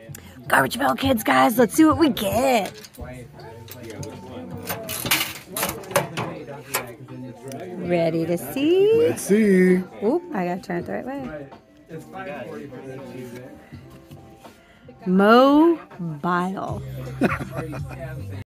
Garbage Pail Kids, guys. Let's see what we get. Ready to see? Let's see. Oop, I gotta turn it the right way. Mobile.